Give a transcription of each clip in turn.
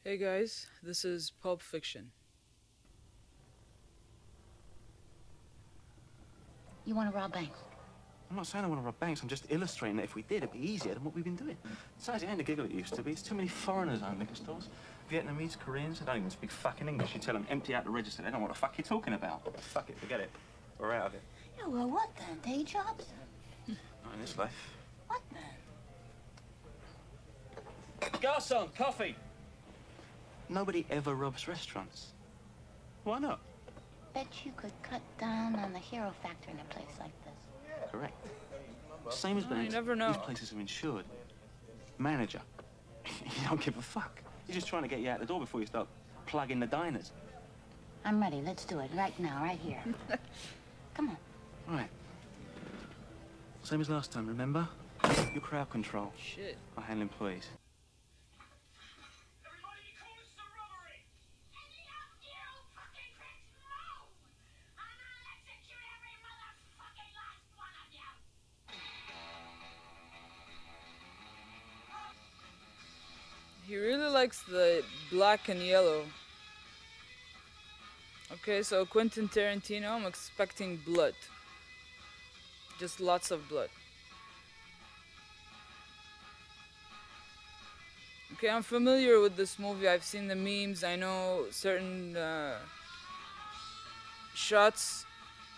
Hey guys, this is Pulp Fiction. You want to rob banks? I'm not saying I want to rob banks. I'm just illustrating that if we did, it'd be easier than what we've been doing. Besides, it ain't the giggle it used to be. It's too many foreigners own liquor stores. Vietnamese, Koreans, they don't even speak fucking English. You tell them, empty out the register. They don't know what the fuck you're talking about. Fuck it, forget it. We're out of it. Yeah, well, what then? Day jobs? Not in this life. What then? Garçon, coffee! Nobody ever robs restaurants. Why not? Bet you could cut down on the hero factor in a place like this. Correct. Same as banks. You never know. These places are insured. Manager. You don't give a fuck. He's just trying to get you out the door before you start plugging the diners. I'm ready. Let's do it right now, right here. Come on. Right. Same as last time, remember? Your crowd control. Shit. I handle employees. He really likes the black and yellow. Okay, so Quentin Tarantino, I'm expecting blood. Just lots of blood. Okay, I'm familiar with this movie. I've seen the memes. I know certain shots.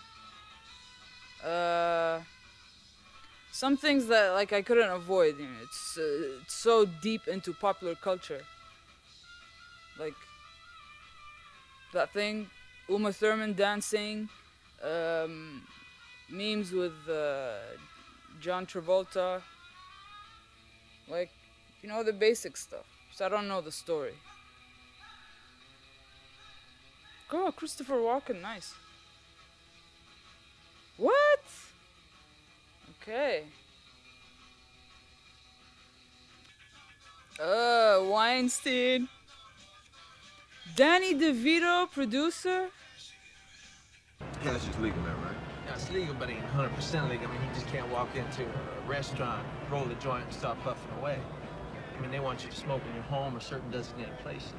Some things that like I couldn't avoid. You know, it's so deep into popular culture. Like that thing, Uma Thurman dancing, memes with John Travolta. Like, you know, the basic stuff. So I don't know the story. Oh, Christopher Walken, nice. What? Okay. Weinstein. Danny DeVito, producer. Yeah, it's just legal now, right? Yeah, it's legal, but it ain't 100% legal. I mean, you just can't walk into a restaurant, roll a joint, and start puffing away. I mean, they want you to smoke in your home or certain designated places.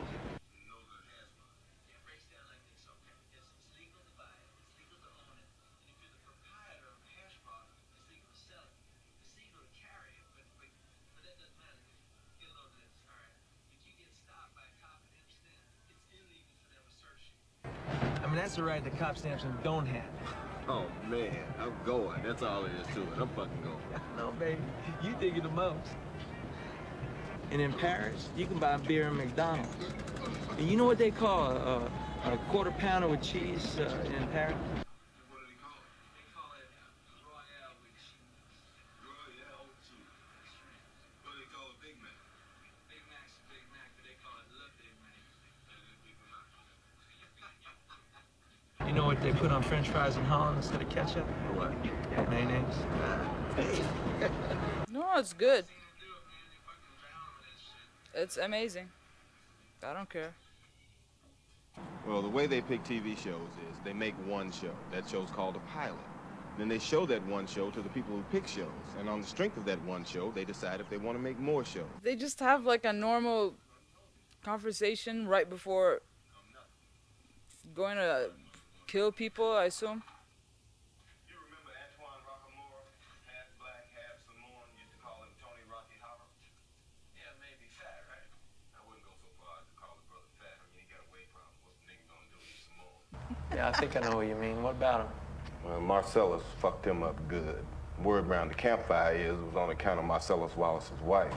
I mean, that's the right that cop stamps don't have. Oh, man, I'm going. That's all it is to it. I'm fucking going. No, baby, you think it the most. And in Paris, you can buy beer in McDonald's. And you know what they call a quarter pounder with cheese in Paris? What do they call it? They call it Royale with cheese. Royale with cheese. What do they call it? Big Mac. Big Mac's a Big Mac, but they call it Le Big Mac. You know what they put on French fries in Holland instead of ketchup? What? Mayonnaise. No, it's good. It's amazing. I don't care. Well, the way they pick TV shows is they make one show. That show's called a pilot. Then they show that one show to the people who pick shows. And on the strength of that one show, they decide if they want to make more shows. They just have like a normal conversation right before going to kill people, I assume. You remember Antoine Rockamore? Half black, half Samoan. Used to call him Tony Rocky Horror. Yeah, maybe fat, right? I wouldn't go so far as to call his brother fat. I mean, he got a weight problem. What's the nigga gonna do? He's Samoan. Yeah, I think I know what you mean. What about him? Well, Marcellus fucked him up good. Word around the campfire is it was on account of Marcellus Wallace's wife.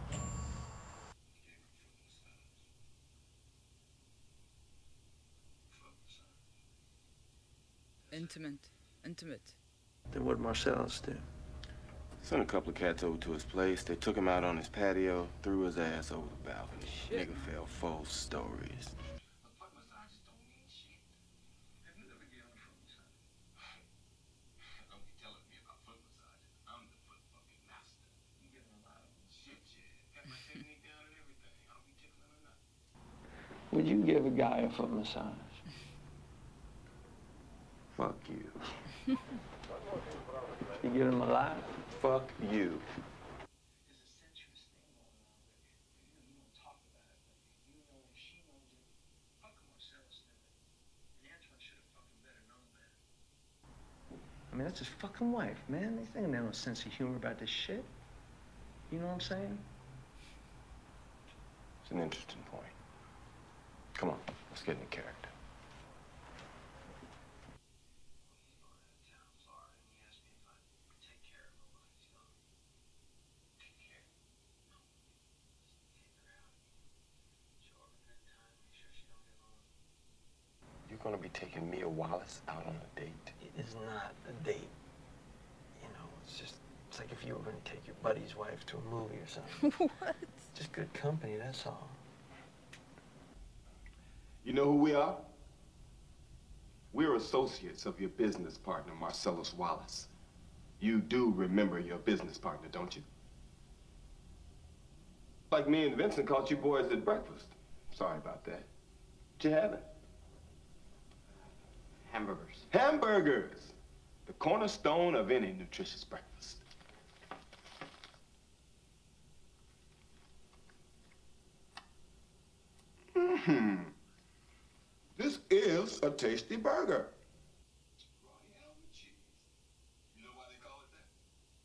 Intimate. Then what'd Marcellus do? Sent a couple of cats over to his place. They took him out on his patio, threw his ass over the balcony. Shit. Nigga fell 4 stories. Would you give a guy a foot massage? Fuck you. You get him alive? Fuck you. I mean, that's his fucking wife, man. They think they have no sense of humor about this shit. You know what I'm saying? It's an interesting point. Come on, let's get into character. You're gonna be taking Mia Wallace out on a date? It is not a date. You know, it's like if you were going to take your buddy's wife to a movie or something. What? Just good company, that's all. You know who we are? We're associates of your business partner, Marcellus Wallace. You do remember your business partner, don't you? Like me and Vincent caught you boys at breakfast. Sorry about that. What you having? Hamburgers. Hamburgers! The cornerstone of any nutritious breakfast. This is a tasty burger. Royale with cheese. You know why they call it that?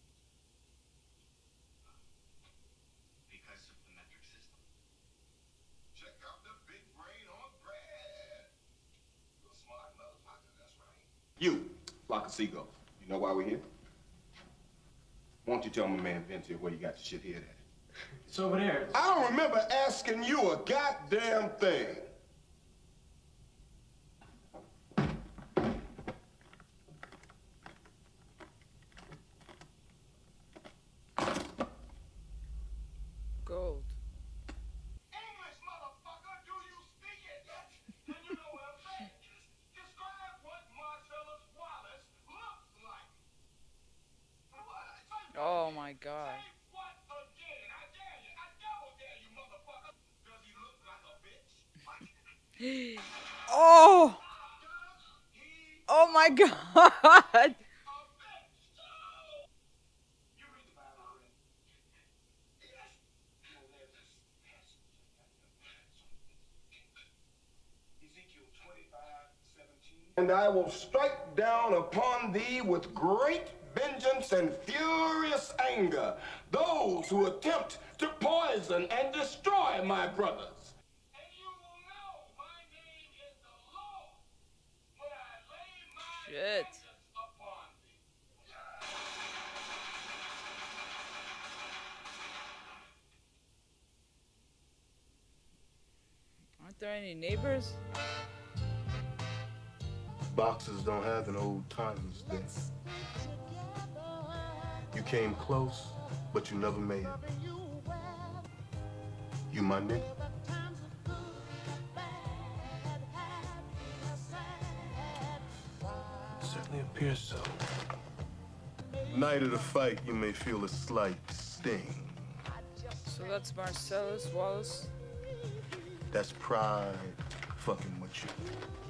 Because of the metric system. Check out the big brain on bread. You're a smart motherfucker, that's right. You, flock of seagulls. You know why we're here? Won't you tell my man Vince here where you got your shit hid at? It's over there. I don't remember asking you a goddamn thing. Gold. English, motherfucker, do you speak it? And you know what I'm saying? Describe what Marcellus Wallace looks like. What? Oh my God. Say what again? I dare you. I double dare you, motherfucker. Does he look like a bitch? Oh! Does he Oh my God! a bitch? You read the Bible already? Yes. Well, there's this passage. Ezekiel 25:17. And I will strike down upon thee with great vengeance and furious anger those who attempt to poison and destroy my brothers. And you will know my name is the Lord when I lay my Shit. vengeance upon thee. Aren't there any neighbors? Boxers don't have an old timers thing. You came close, but you never made it. You my nigga? Certainly appears so. Night of the fight, you may feel a slight sting. So that's Marcellus Wallace. That's pride fucking with you.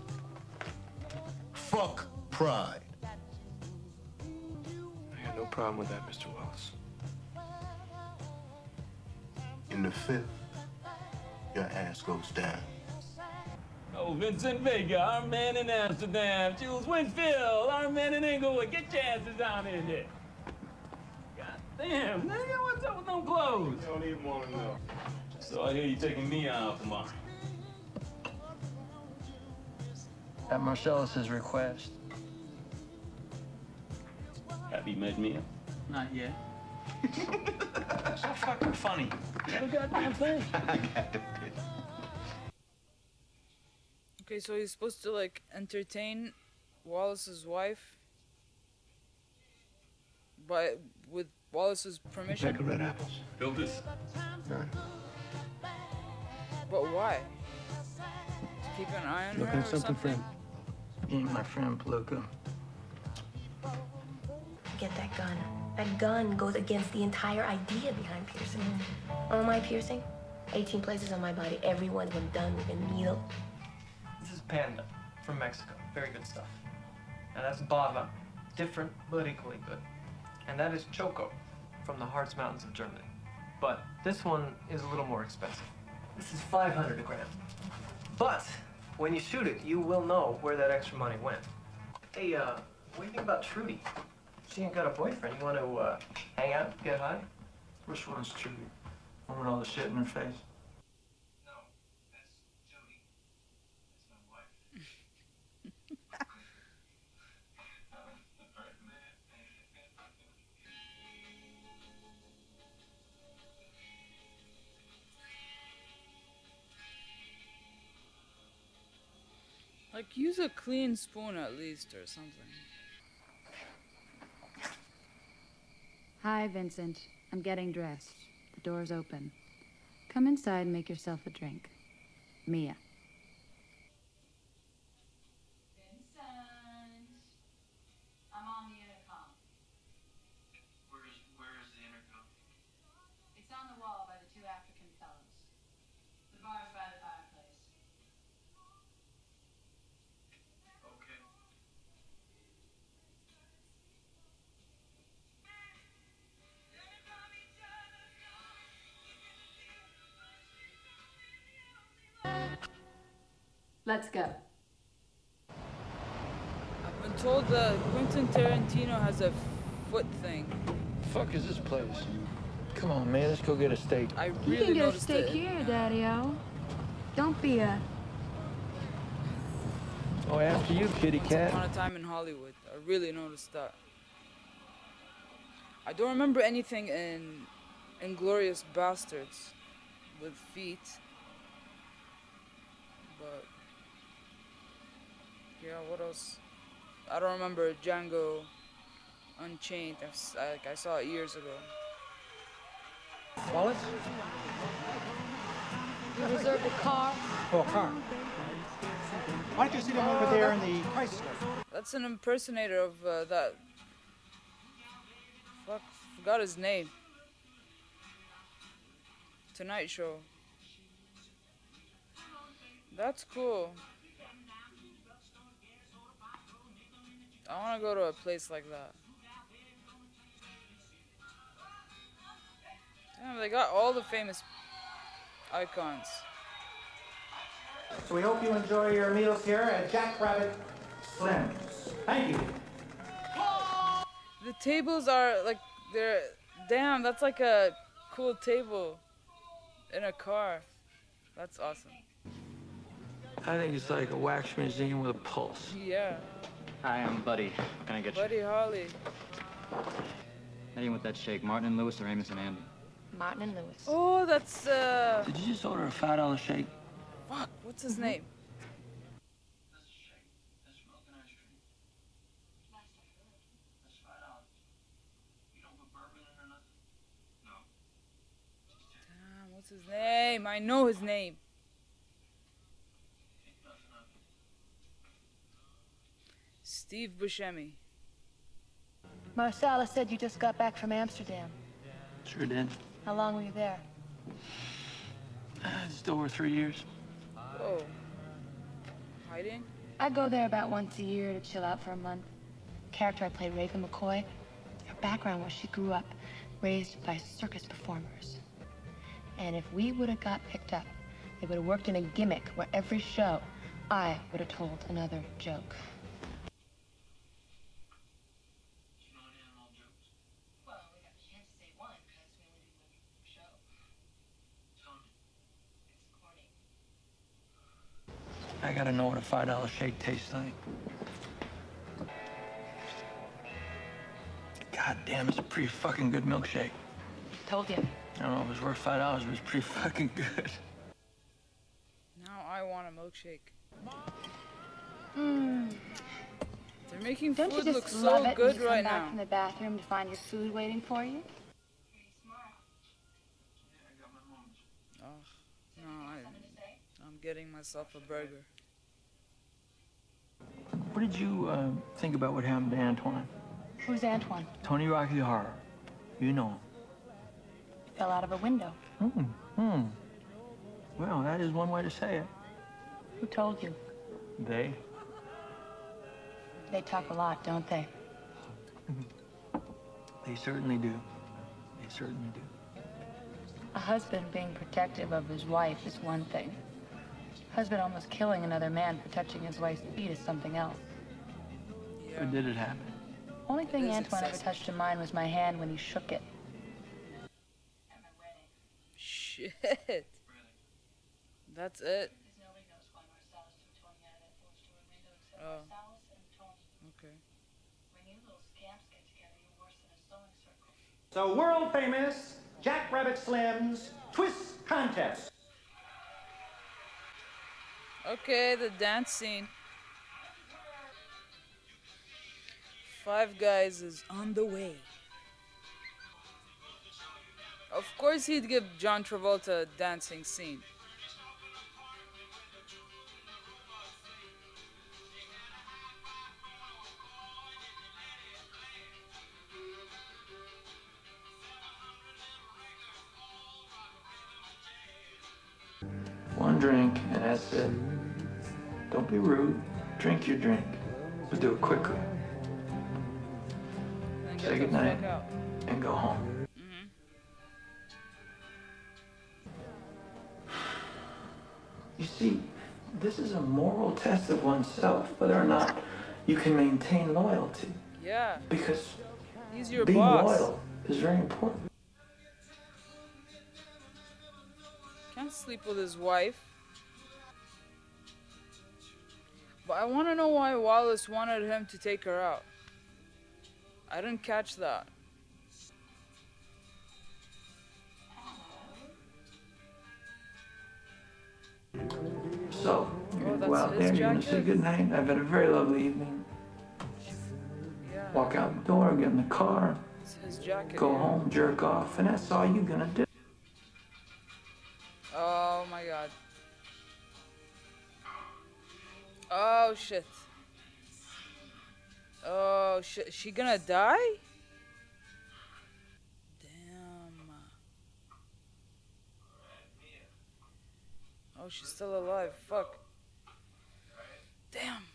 Fuck pride. I got no problem with that, Mr. Wallace. In the fifth, your ass goes down. Oh, Vincent Vega, our man in Amsterdam. Jules Winfield, our man in Inglewood. Get your asses down in here. God damn, nigga, what's up with them clothes? You don't even want to know. So I hear you taking me out tomorrow. At Marcellus's request. Have you met Mia? Not yet. So fucking funny. What a goddamn thing. Okay, so he's supposed to like entertain Wallace's wife, but with Wallace's permission. Pack of red apples. Build this. But why? To keep an eye on her or something? You ain't my friend, Pluka. Get that gun. That gun goes against the entire idea behind piercing. Oh, my piercing? 18 places on my body, every one of them done with a needle. This is Panda from Mexico. Very good stuff. And that's Bava. Different, but equally good. And that is Choco from the Harz Mountains of Germany. But this one is a little more expensive. This is 500 a gram. But when you shoot it, you will know where that extra money went. Hey, What do you think about Trudy? She ain't got a boyfriend. You want to hang out, get high? Which one's Trudy? One with all the shit in her face? No, that's Jody. That's my wife. Like, use a clean spoon at least or something. Hi, Vincent. I'm getting dressed. The door's open. Come inside and make yourself a drink. Mia. Vincent. I'm on the intercom. Where is the intercom? It's on the wall by the two African fellows. The bar's by the fireplace. Okay. Let's go. I've been told that Quentin Tarantino has a foot thing. Fuck is this place? Come on, man, let's go get a steak. I You really can get a noticed steak it. here, Daddy-O. Don't be a... Oh, after you, kitty Once cat. upon a time in Hollywood. I really noticed that. I don't remember anything in Inglourious Bastards with feet. But yeah, what else? I don't remember Django Unchained. I saw it years ago. Wallets? You reserved a car? Oh, a car. Why don't you see them over there in the crisis line? That's an impersonator of that. Fuck, forgot his name. Tonight Show. That's cool. I want to go to a place like that. Damn, they got all the famous icons. So we hope you enjoy your meals here at Jackrabbit Slim's. Thank you. The tables are like, they're, damn, that's like a cool table in a car. That's awesome. I think it's like a wax museum with a pulse. Yeah. Hi, I'm Buddy. What can I get you? Buddy Holly. Anything with that shake? Martin and Lewis or Amos and Andy? Martin and Lewis. Oh, that's, Did you just order a $5 shake? fuck, what's his name? That's a shake. That's milk and ice cream. That's $5. You don't put bourbon in or nothing? No. Damn, what's his name? I know his name. Steve Buscemi. Marcella said you just got back from Amsterdam. Sure did. How long were you there? Just over 3 years. Oh. Hiding? I go there about once a year to chill out for a month. The character I played, Raven McCoy, her background was she grew up raised by circus performers. And if we would have got picked up, they would have worked in a gimmick where every show I would have told another joke. Well, we got a chance to say one because we only do one show. It's corny. I gotta know what a $5 shake tastes like. God damn, it's a pretty fucking good milkshake. Told you. I don't know if it was worth $5, but it was pretty fucking good. Now I want a milkshake. Mm. They're making Don't food you look just love so it good when you come right back now. from the bathroom to find your food waiting for you? Oh, no, I'm getting myself a burger. What did you think about what happened to Antoine? Who's Antoine? Tony Rocky Horror. You know him. Fell out of a window. Well, that is one way to say it. Who told you? They. They talk a lot, don't they? They certainly do. They certainly do. A husband being protective of his wife is one thing. Husband almost killing another man for touching his wife's feet is something else. Yeah. Or did it happen? Only thing Antoine ever touched in mine was my hand when he shook it. Shit. That's it. Oh. Okay. So world famous Jackrabbit Slim's twist contest. Okay, the dance scene. Five Guys is on the way. Of course he'd give John Travolta a dancing scene. One drink, and that's it. Don't be rude. Drink your drink, but do it quickly. Say goodnight and go home. You see, this is a moral test of oneself, whether or not you can maintain loyalty. Yeah. Because he's your being boss. loyal is very important. Can't sleep with his wife. But I want to know why Wallace wanted him to take her out. I didn't catch that. So, you're gonna go out there, you're gonna say goodnight. I've had a very lovely evening. Yeah. Walk out the door, get in the car, It's his jacket. go home, jerk off, and that's all you're gonna do. Oh my god. Oh shit. Oh shit. She gonna die? Damn. Oh, she's still alive. Fuck. Damn.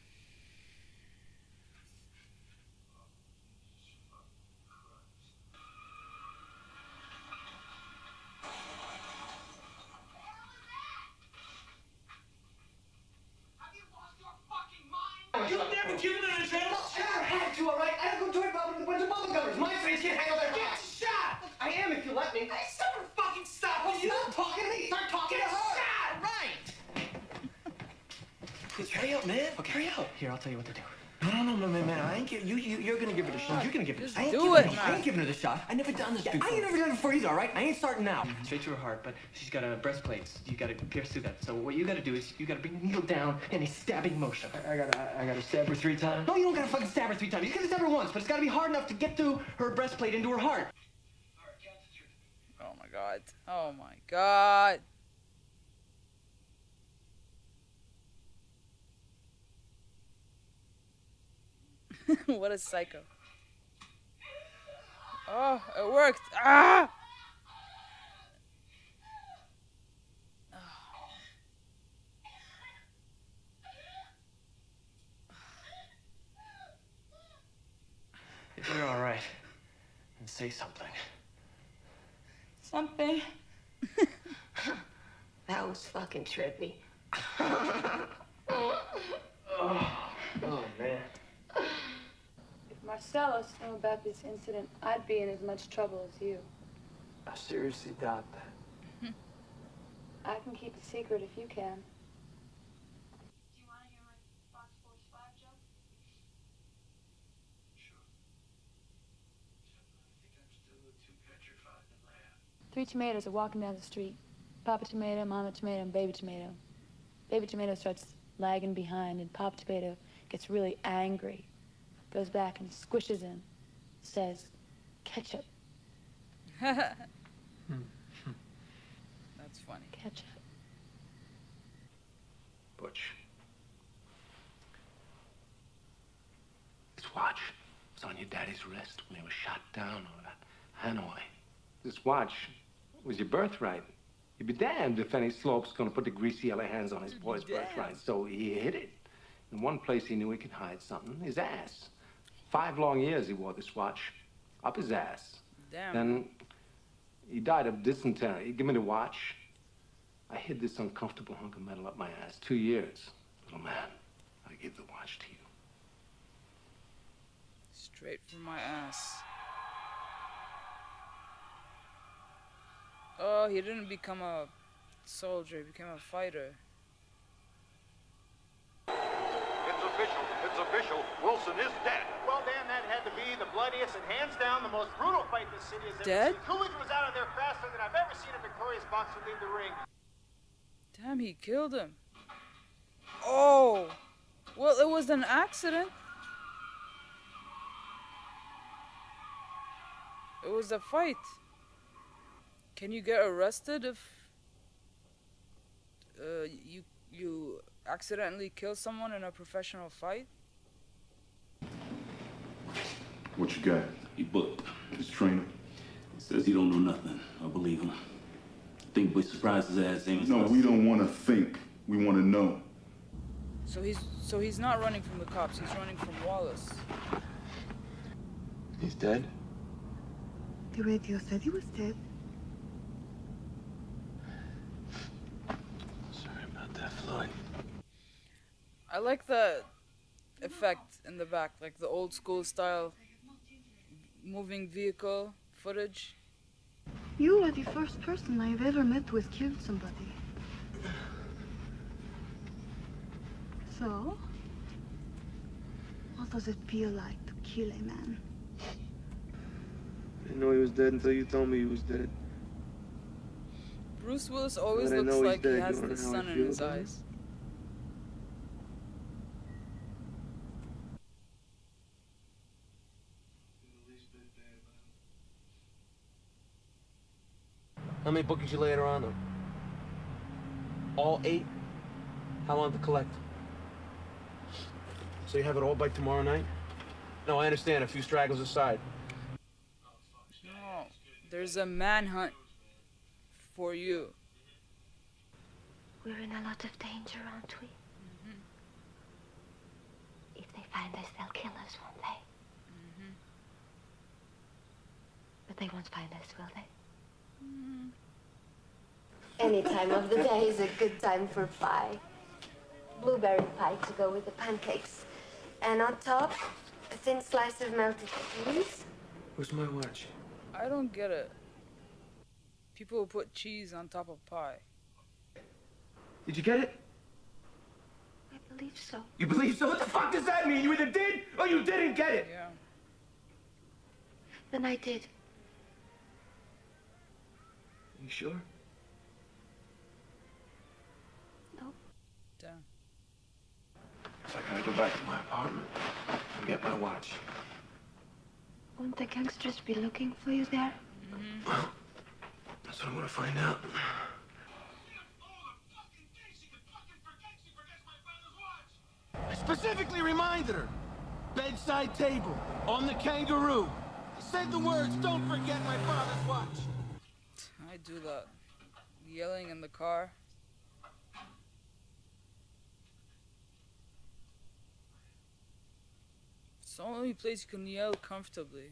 You've never given it a chance? Sure, I had to, all right? I had to go toy problem with a bunch of bubblegummers. My friends can't handle their Get shot! I am if you let me. Hey, someone fucking stop! Well, you stop talking to me. Start talking to her. Shot! Right! Please hurry up, man. Okay. Hurry up. Here, I'll tell you what to do. No, man. I ain't give you're gonna give it a shot. You're gonna give it a shot. I ain't do giving it, I man. ain't giving her the shot. I never done this before. I ain't never done it before either, all right? I ain't starting now. Straight to her heart, but she's got a breastplate. You gotta pierce through that. So what you gotta do is you gotta bring the needle down in a stabbing motion. I gotta stab her 3 times? No, you don't gotta fucking stab her 3 times. You gotta stab her once, but it's gotta be hard enough to get through her breastplate into her heart. Oh my god. Oh my god. What a psycho. Oh, it worked. Ah! If you're all right, then say something. Something? That was fucking trippy. Oh, man. If Marcellus knew about this incident, I'd be in as much trouble as you. I seriously doubt that. I can keep a secret if you can. Do you want to hear my Fox Sports 5 joke? Sure. I think I'm still too petrified to laugh. 3 tomatoes are walking down the street. Papa tomato, mama tomato, and baby tomato. Baby tomato starts lagging behind, and Papa tomato gets really angry. Goes back and squishes him. Says, ketchup. That's funny. Ketchup. Butch. This watch was on your daddy's wrist when he was shot down over at Hanoi. This watch was your birthright. You'd be damned if any slope's gonna put the greasy yellow hands on his boy's birthright. So he hid it. In one place he knew he could hide something, his ass. 5 long years he wore this watch up his ass. Damn. Then he died of dysentery. He gave me the watch. I hid this uncomfortable hunk of metal up my ass. 2 years. Little man, I gave the watch to you. Straight from my ass. Oh, he didn't become a soldier, he became a fighter. It's official. It's official. Wilson is dead. Well, Dan, that had to be the bloodiest and hands down the most brutal fight this city has ever Dead? seen. Coolidge was out of there faster than I've ever seen a victorious boxer leave the ring. Damn, he killed him. Oh! Well, it was an accident. It was a fight. Can you get arrested if you accidentally kill someone in a professional fight? What you got? He booked. His trainer? He says he don't know nothing. I believe him. I think we surprised his ass. No, we don't want to think. We want to know. So he's not running from the cops. He's running from Wallace. He's dead? The radio said he was dead. Sorry about that, Floyd. I like the effect in the back, like the old school style moving vehicle footage. You are the first person I've ever met who has killed somebody. So, what does it feel like to kill a man? I didn't know he was dead until you told me he was dead. Bruce Willis always But I looks know he's like he dead. has You wanna the know how I sun in feel his about it? eyes. How many bookings you later on, though? All 8? How long to collect? So you have it all by tomorrow night? No, I understand. A few stragglers aside. No, there's a manhunt for you. We're in a lot of danger, aren't we? If they find us, they'll kill us, won't they? But they won't find us, will they? Any time of the day is a good time for pie. Blueberry pie to go with the pancakes. And on top, a thin slice of melted cheese. Where's my watch? I don't get it. People who put cheese on top of pie. Did you get it? I believe so. You believe so? What the fuck does that mean? You either did or you didn't get it. Yeah. Then I did. You sure? No. Damn. So I gotta go back to my apartment and get my watch. Won't the gangsters be looking for you there? Well, that's what I'm gonna find out. I specifically reminded her. Bedside table, on the kangaroo. I said the words, don't forget my father's watch. I do that. Yelling in the car. It's the only place you can yell comfortably.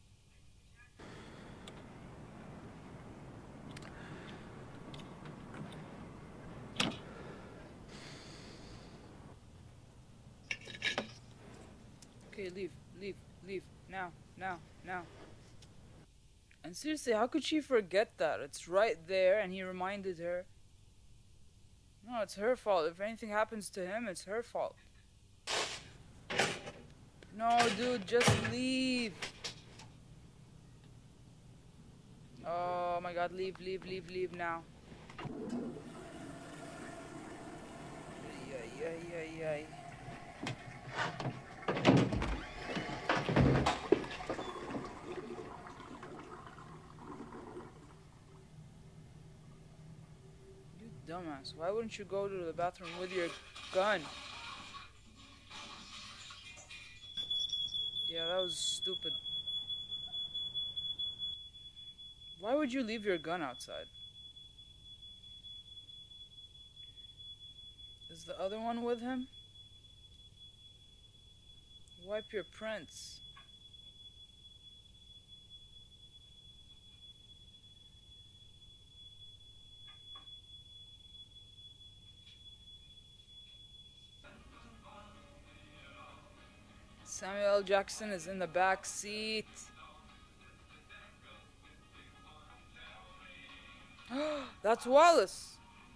Okay, leave, leave, leave. Now, now, now. And seriously, how could she forget that? It's right there, and he reminded her. No, it's her fault. If anything happens to him, it's her fault. No, dude, just leave. Oh my god, leave, leave, leave, leave now. Ay. You dumbass. Why wouldn't you go to the bathroom with your gun? Yeah, that was stupid. Why would you leave your gun outside? Is the other one with him? Wipe your prints. Samuel L. Jackson is in the back seat. That's Wallace.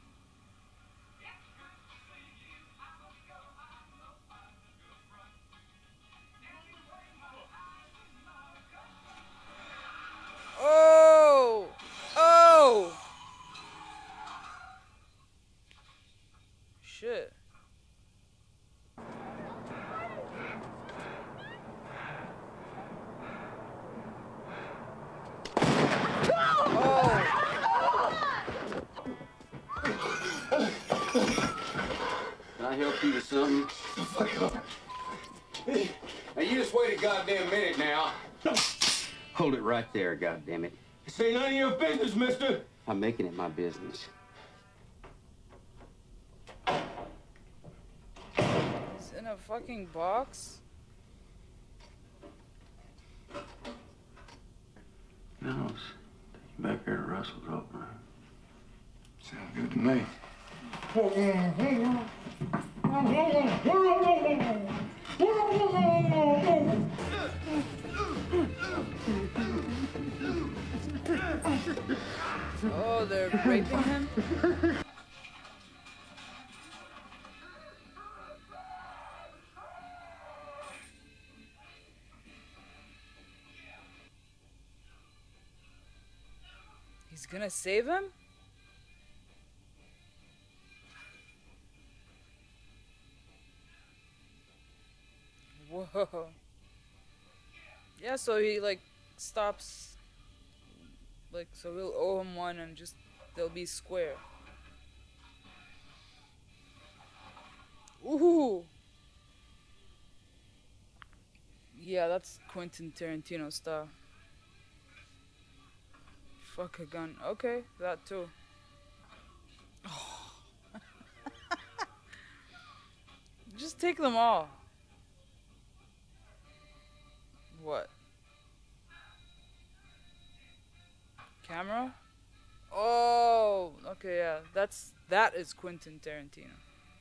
Oh! Oh! Shit. Can I help you with something? Now you just wait a goddamn minute now. Hold it right there, goddammit. This ain't none of your business, mister. I'm making it my business. He's in a fucking box. No, take you back there to Russell's up, man. Sounds good to me. Oh, they're raping him? He's gonna save him? Whoa. Yeah, so he like stops, like, so we'll owe him one and just they'll be square. Ooh. Yeah, that's Quentin Tarantino style. Fuck a gun. Okay, that too. Oh. Just take them all. What? Camera? Oh, okay, yeah. That is Quentin Tarantino.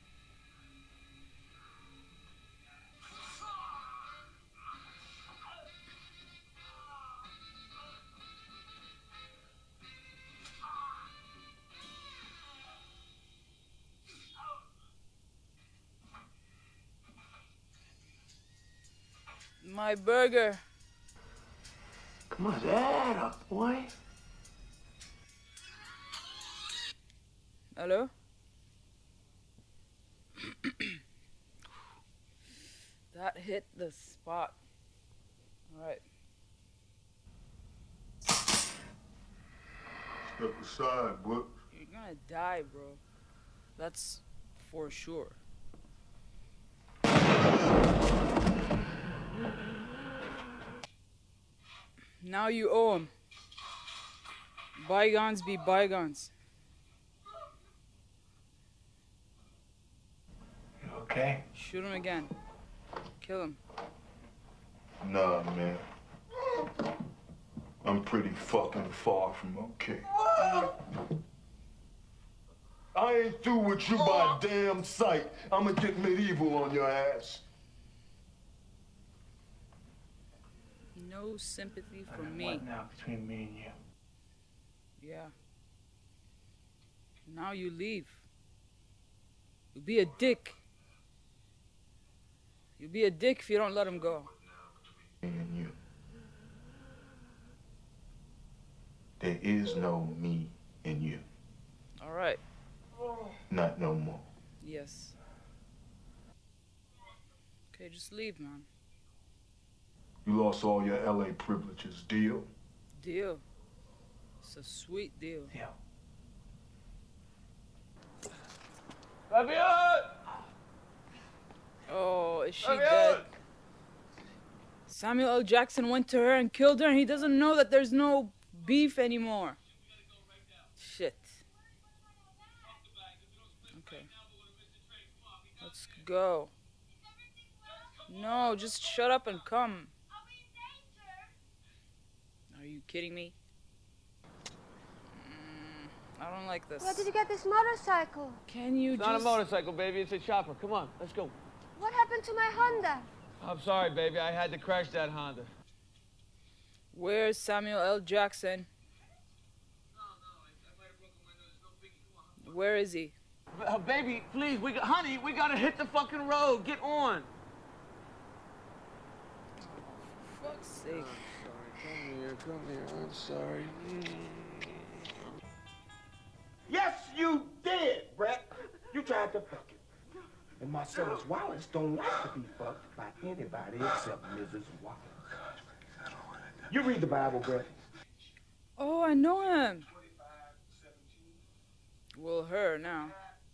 My burger. Come on, add up, boy. Hello? That hit the spot. Alright. Step aside, boy. You're gonna die, bro. That's for sure. Now you owe him. Bygones be bygones. You okay? Shoot him again. Kill him. Nah, man. I'm pretty fucking far from okay. I ain't through with you by damn sight. I'ma get medieval on your ass. No sympathy for me. What now between me and you? Yeah. Now you leave. You'll be a dick. You'll be a dick if you don't let him go. And you. There is no me in you. All right. Not no more. Yes. Okay, just leave, man. You lost all your LA privileges. Deal? Deal. It's a sweet deal. Deal. Oh, is she dead? Samuel L. Jackson went to her and killed her, and he doesn't know that there's no beef anymore. Shit. Okay. Let's go. No, just shut up and come. Are you kidding me? I don't like this. Where did you get this motorcycle? Can you It's not a motorcycle, baby. It's a chopper. Come on, let's go. What happened to my Honda? I'm sorry, baby. I had to crash that Honda. Where's Samuel L. Jackson? Where is he? Baby, please, honey, we gotta hit the fucking road. Get on. For fuck's sake. Come here. I'm sorry. Yes, you did, Brett. You tried to fuck it. And Marcellus Wallace don't like to be fucked by anybody except Mrs. Wallace. You read the Bible, Brett. Oh, I know him. Well, her now.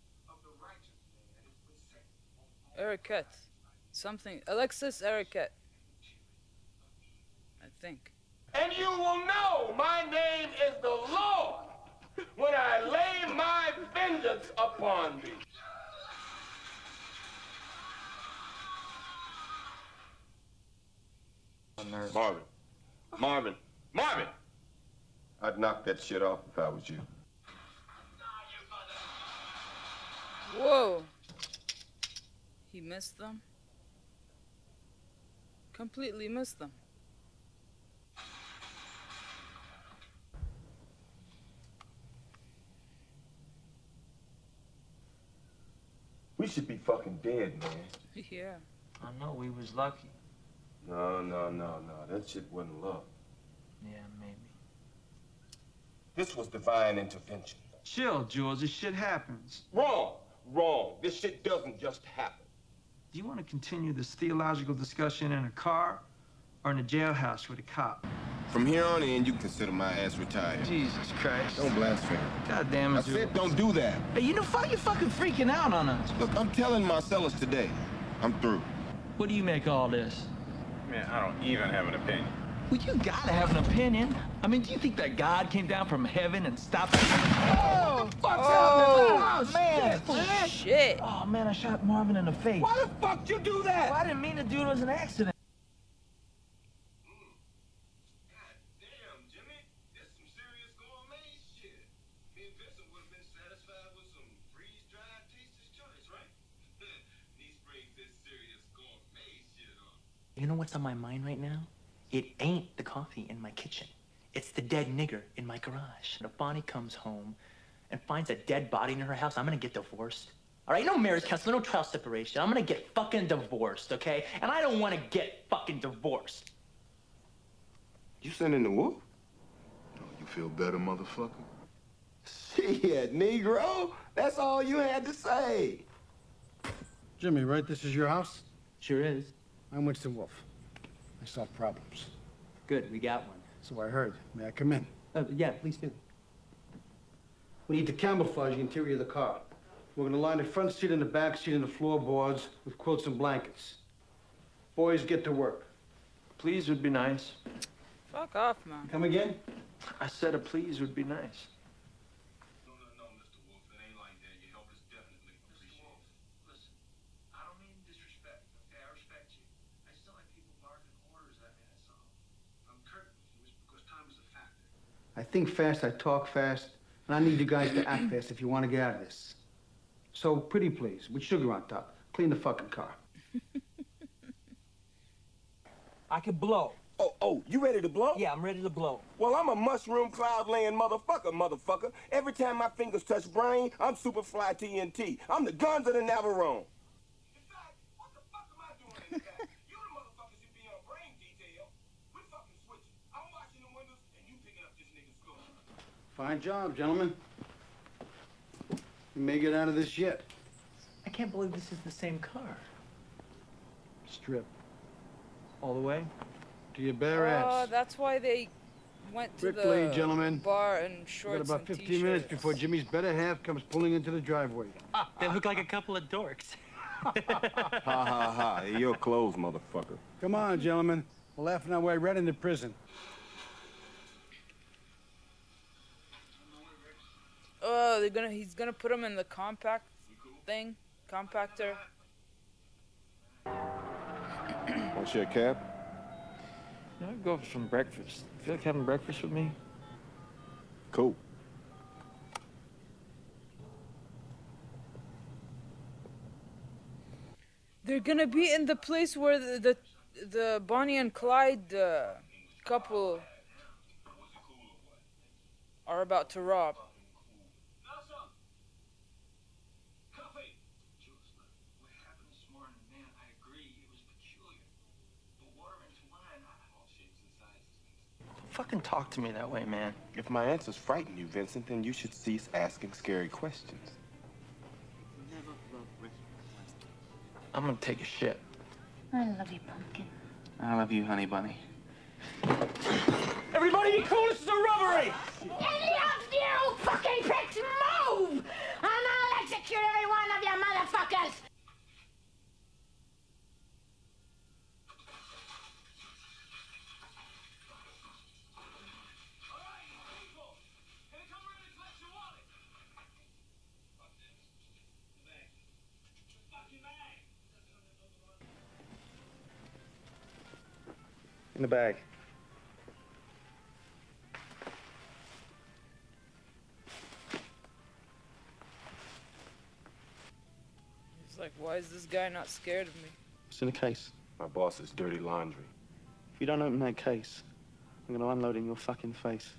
Eriquette. Something. Alexis Eriquette. I think. And you will know my name is the Lord when I lay my vengeance upon thee. Marvin! I'd knock that shit off if I was you. Whoa. He missed them. Completely missed them. We should be fucking dead, man. Yeah. I know, we was lucky. No. That shit wasn't love. Yeah, maybe. This was divine intervention. Chill, Jules. This shit happens. Wrong. This shit doesn't just happen. Do you want to continue this theological discussion in a car or in a jailhouse with a cop? From here on in, you consider my ass retired. Jesus Christ. Don't blaspheme. God damn it, I said don't do that. Hey, you know, why you fucking freaking out on us? Look, I'm telling Marcellus today. I'm through. What do you make of all this? Man, I don't even have an opinion. Well, you gotta have an opinion. I mean, do you think that God came down from heaven and stopped us? Oh, Oh, man. Shit. Oh, man, I shot Marvin in the face. Why the fuck you do that? Well, I didn't mean to do it. It was an accident. Damn, Jimmy. This some serious gourmet shit. Me and Vincent would have been satisfied with some freeze-dried Taster's Choice, right? Niece brings this serious gourmet shit on. You know what's on my mind right now? It ain't the coffee in my kitchen. It's the dead nigger in my garage. If Bonnie comes home and finds a dead body in her house, I'm gonna get divorced. All right, no marriage counseling, no trial separation. I'm gonna get fucking divorced, okay? And I don't wanna get fucking divorced. You sending the whoop? You feel better, motherfucker? Shit, Negro. That's all you had to say. Jimmy, right? This is your house? Sure is. I'm Winston Wolfe. I solve problems. Good, we got one. So I heard. May I come in? Yeah, please do. We need to camouflage the interior of the car. We're gonna line the front seat and the back seat and the floorboards with quilts and blankets. Boys, get to work. Please would be nice. Fuck off, man. Come again? I said a please would be nice. No, Mr. Wolf. It ain't like that. Your help is definitely appreciated. Listen, I don't mean disrespect, okay? I respect you. I still like people barking orders at me, that's all. I'm curtain because time is a factor. I think fast, I talk fast, and I need you guys to act fast if you want to get out of this. So, pretty please, with sugar on top, clean the fucking car. I can blow. Oh, you ready to blow? Yeah, I'm ready to blow. Well, I'm a mushroom cloud laying motherfucker. Every time my fingers touch brain, I'm Superfly TNT. I'm the guns of the Navarone. In fact, what the fuck am I doing in the back? You the motherfuckers who be on brain detail. We fucking switching. I'm washing the windows and you picking up this nigga's score. Fine job, gentlemen. You may get out of this yet. I can't believe this is the same car. Strip. All the way? To your bare ass. That's why they went to Quickly, the gentlemen. bar in We've shorts got about and 15 minutes before Jimmy's better half comes pulling into the driveway. They look like a couple of dorks. Ha ha ha. Hey, you're closed, motherfucker. Come on, gentlemen. We're laughing our way right into prison. Oh, he's gonna put him in the compact thing, compactor. Want to share a cab? No, I'd go for some breakfast. Feel like having breakfast with me? Cool. They're gonna be in the place where the Bonnie and Clyde couple are about to rob. Fucking talk to me that way, man. If my answers frighten you, Vincent, then you should cease asking scary questions. I'm gonna take a shit. I love you, Pumpkin. I love you, honey bunny. Everybody be cool, this is a robbery! Any of you fucking pricks move! And I'll execute every one of you motherfuckers! In the bag. He's like, why is this guy not scared of me? It's in a case. My boss's dirty laundry. If you don't open that case, I'm gonna unload it in your fucking face.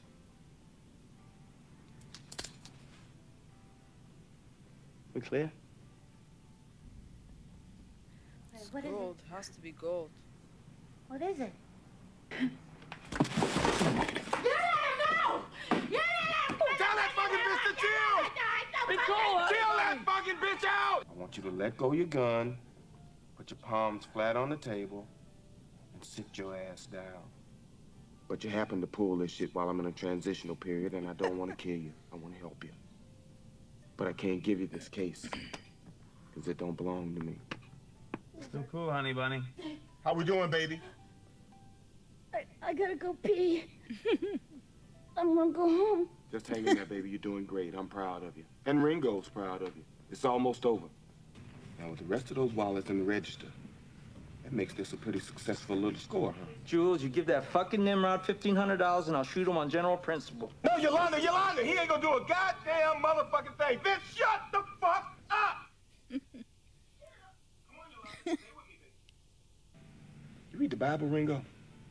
We clear? It's gold. Has to be gold. What is it? Tell that fucking bitch to chill! Be cool, chill that fucking bitch out! I want you to let go your gun, put your palms flat on the table, and sit your ass down. But you happen to pull this shit while I'm in a transitional period, and I don't want to kill you. I want to help you. But I can't give you this case, because it don't belong to me. Still cool, honey bunny. How we doing, baby? I gotta go pee. I'm gonna go home. Just hang in there, baby. You're doing great. I'm proud of you. And Ringo's proud of you. It's almost over. Now, with the rest of those wallets in the register, that makes this a pretty successful little score, huh? Jules, you give that fucking Nimrod $1,500 and I'll shoot him on general principle. No, Yolanda, he ain't gonna do a goddamn motherfucking thing. Vince, shut the fuck up! You read the Bible, Ringo?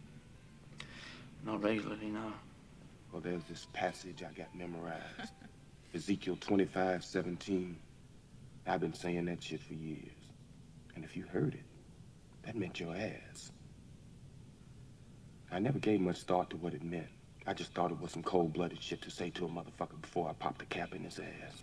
Not regularly, no. Well, there's this passage I got memorized. Ezekiel 25:17. I've been saying that shit for years. And if you heard it, that meant your ass. I never gave much thought to what it meant. I just thought it was some cold-blooded shit to say to a motherfucker before I popped the cap in his ass.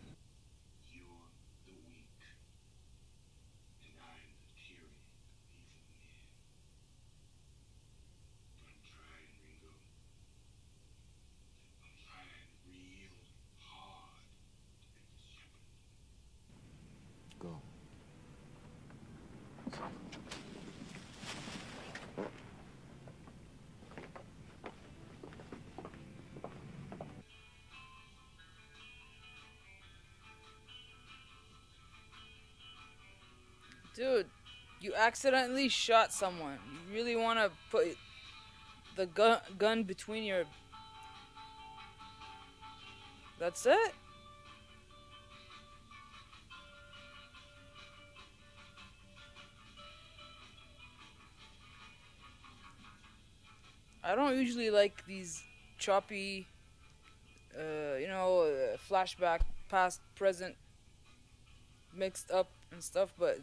Go. Dude, you accidentally shot someone. You really want to put the gun between your... That's it? I don't usually like these choppy, flashback, past, present, mixed up and stuff, but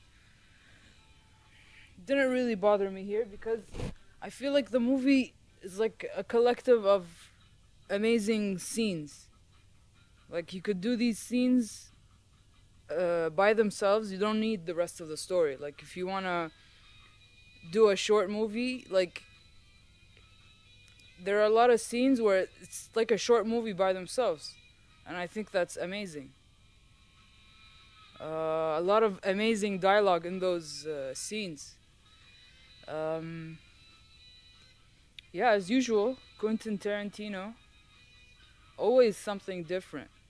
it didn't really bother me here because I feel like the movie is like a collective of amazing scenes. Like, you could do these scenes by themselves. You don't need the rest of the story. Like, if you want to do a short movie, like, there are a lot of scenes where it's like a short movie by themselves, and I think that's amazing. A lot of amazing dialogue in those scenes. Yeah, as usual, Quentin Tarantino, always something different.